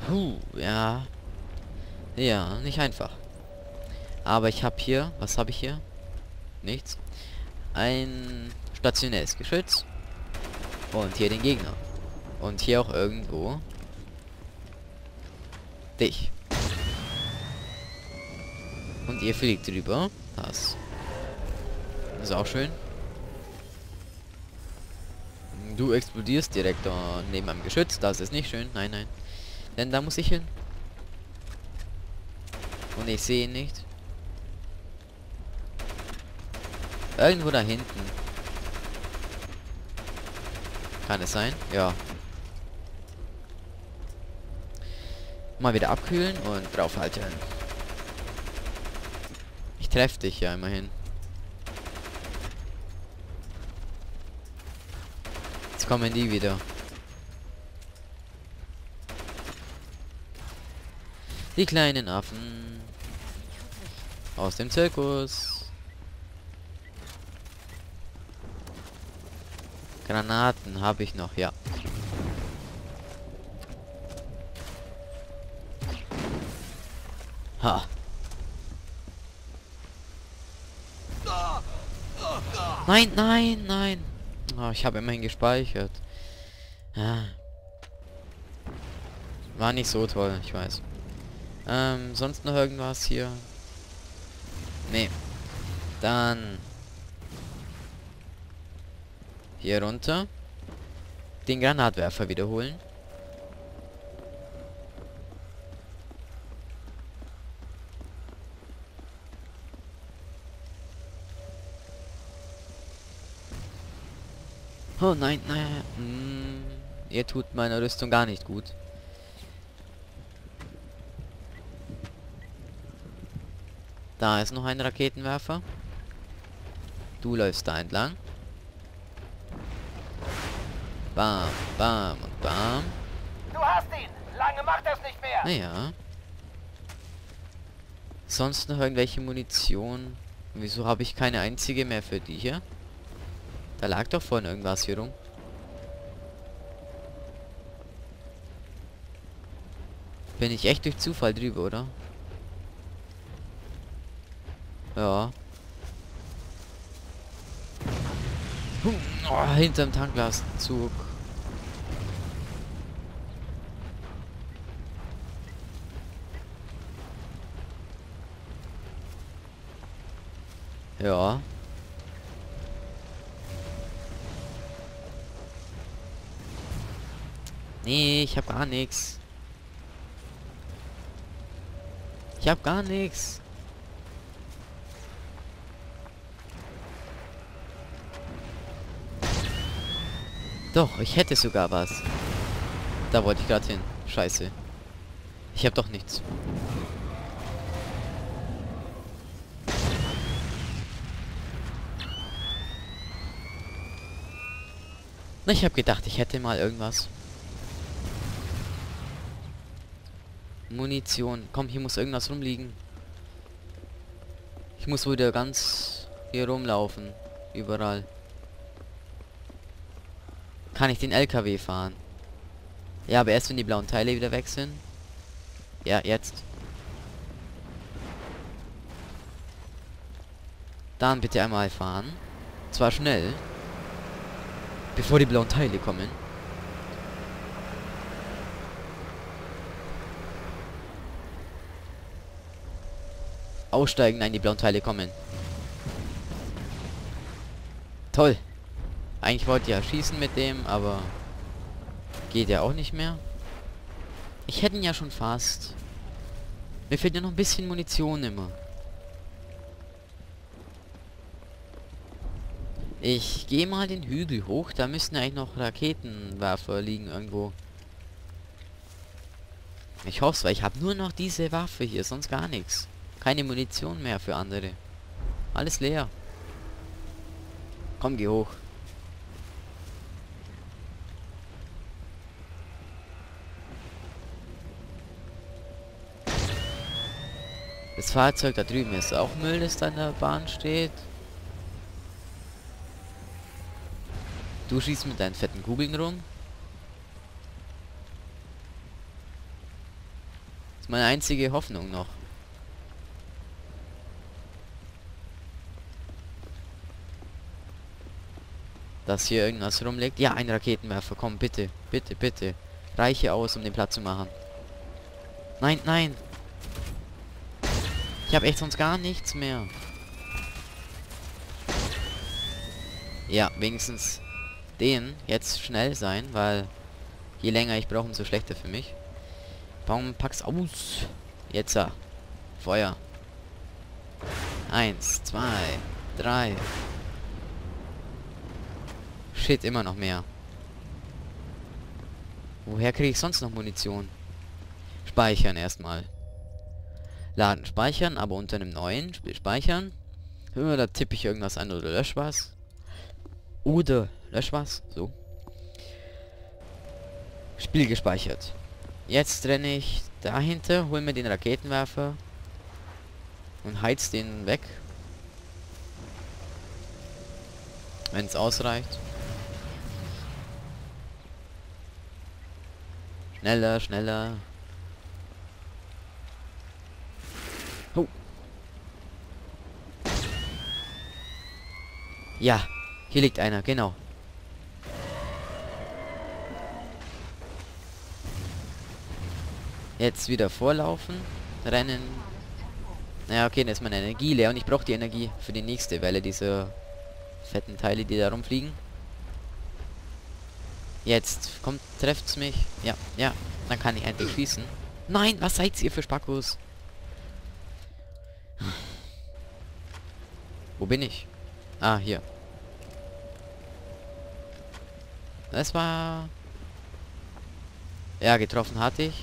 Ja. Ja, nicht einfach. Aber ich habe hier, was habe ich hier? Nichts. Ein stationäres Geschütz. Und hier den Gegner. Und hier auch irgendwo dich. Und ihr fliegt drüber. Das ist auch schön. Du explodierst direkt da neben einem Geschütz. Das ist nicht schön. Nein, nein. Denn da muss ich hin. Und ich sehe ihn nicht. Irgendwo da hinten. Kann es sein? Ja. Mal wieder abkühlen und draufhalten. Ich treffe dich ja immerhin. Jetzt kommen die wieder. Die kleinen Affen. Aus dem Zirkus. Granaten habe ich noch, ja. Ha. Nein, nein, nein. Oh, ich habe immerhin gespeichert. Ja. War nicht so toll, ich weiß. Sonst noch irgendwas hier? Nee. Dann hier runter. Den Granatwerfer wiederholen. Oh nein, nein. Ihr tut meine Rüstung gar nicht gut. Da ist noch ein Raketenwerfer. Du läufst da entlang. Bam, bam und bam. Du hast ihn! Lange macht das nicht mehr! Naja. Sonst noch irgendwelche Munition? Wieso habe ich keine einzige mehr für die hier? Da lag doch vorhin irgendwas hier rum. Bin ich echt durch Zufall drüber, oder? Ja. Oh, hinterm Tanklastzug. Ja. Nee, ich hab gar nichts. Ich hab gar nichts. Doch, ich hätte sogar was. Da wollte ich gerade hin. Scheiße. Ich hab doch nichts. Na, ich habe gedacht, ich hätte mal irgendwas. Munition. Komm, hier muss irgendwas rumliegen. Ich muss wieder ganz hier rumlaufen. Überall. Kann ich den LKW fahren? Ja, aber erst wenn die blauen Teile wieder weg sind. Ja, jetzt. Dann bitte einmal fahren. Zwar schnell. Bevor die blauen Teile kommen. Aussteigen, nein, die blauen Teile kommen. Toll. Eigentlich wollte ich ja schießen mit dem, aber geht ja auch nicht mehr. Ich hätte ihn ja schon fast. Mir fehlt ja noch ein bisschen Munition immer. Ich gehe mal den Hügel hoch. Da müssten eigentlich noch Raketenwerfer liegen irgendwo. Ich hoffe es, weil ich habe nur noch diese Waffe hier, sonst gar nichts. Keine Munition mehr für andere. Alles leer. Komm, geh hoch. Das Fahrzeug da drüben ist auch Müll, das da in der Bahn steht. Du schießt mit deinen fetten Kugeln rum. ist meine einzige Hoffnung noch. Dass hier irgendwas rumliegt. Ja, ein Raketenwerfer. Komm, bitte. Bitte, bitte. Reiche aus, um den Platz zu machen. Nein, nein. Ich habe echt sonst gar nichts mehr. Ja, wenigstens den jetzt schnell sein, weil je länger ich brauche, umso schlechter für mich. Baum, pack's aus. Jetzt. Feuer. 1, 2, 3. Shit, immer noch mehr. Woher kriege ich sonst noch Munition? Speichern erstmal. Laden, speichern, aber unter einem neuen Spiel speichern. Da tippe ich irgendwas an oder lösch was. Oder lösch was. So. Spiel gespeichert. Jetzt renne ich dahinter, hol mir den Raketenwerfer und heiz den weg. Wenn es ausreicht. Schneller, schneller. Oh. Ja, hier liegt einer, genau. Jetzt wieder vorlaufen, rennen. Naja, okay, dann ist meine Energie leer und ich brauche die Energie für die nächste Welle, diese fetten Teile, die da rumfliegen. Jetzt, kommt, trefft's mich. Ja, ja, dann kann ich endlich schießen. Nein, was seid ihr für Spackos? Wo bin ich? Ah, hier. Das war... Ja, getroffen hatte ich.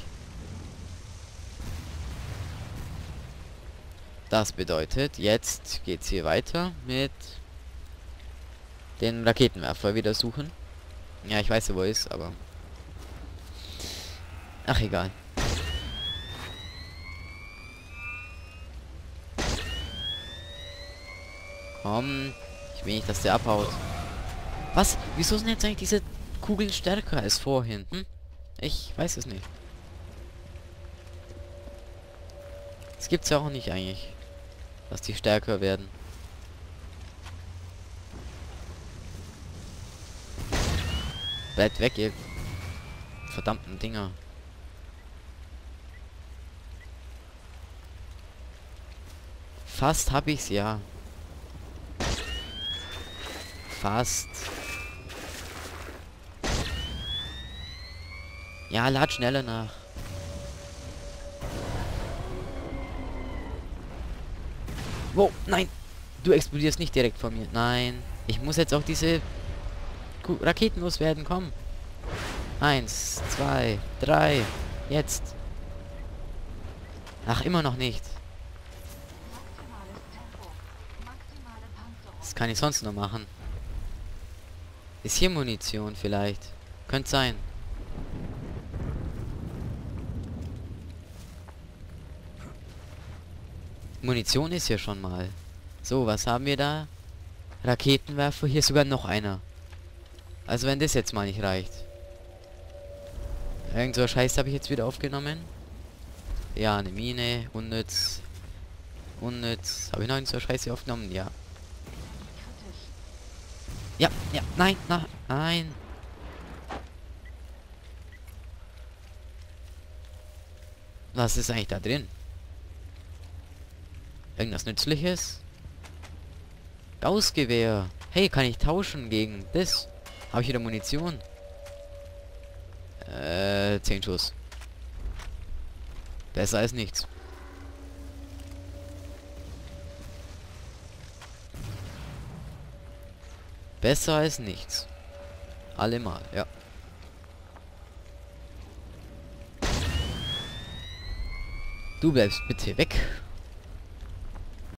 Das bedeutet, jetzt geht's hier weiter mit den Raketenwerfer wieder suchen. Ja, ich weiß ja, wo er ist, aber... Ach, egal. Komm. Ich will nicht, dass der abhaut. Was? Wieso sind jetzt eigentlich diese Kugeln stärker als vorhin? Hm? Ich weiß es nicht. Das gibt's ja auch nicht eigentlich. Dass die stärker werden. Bleibt weg, ihr verdammten Dinger. Fast hab ich's, ja. Fast. Ja, lad schneller nach. Wow, nein. Du explodierst nicht direkt vor mir. Nein. Ich muss jetzt auch diese Raketen loswerden. Komm. 1, 2, 3. Jetzt. Ach, immer noch nicht. Was kann ich sonst noch machen? Ist hier Munition vielleicht? Könnte sein. Munition ist hier schon mal. So, was haben wir da? Raketenwerfer. Hier ist sogar noch einer. Also wenn das jetzt mal nicht reicht. Irgend so Scheiß habe ich jetzt wieder aufgenommen. Ja, eine Mine. Unnütz. Unnütz. Habe ich noch irgend so Scheiße aufgenommen? Ja. Ja, ja. Nein, nein. Was ist eigentlich da drin? Irgendwas Nützliches? Gaussgewehr. Hey, kann ich tauschen gegen das? Habe ich wieder Munition? 10 Schuss. Besser als nichts. Besser als nichts. Allemal, ja. Du bleibst bitte weg.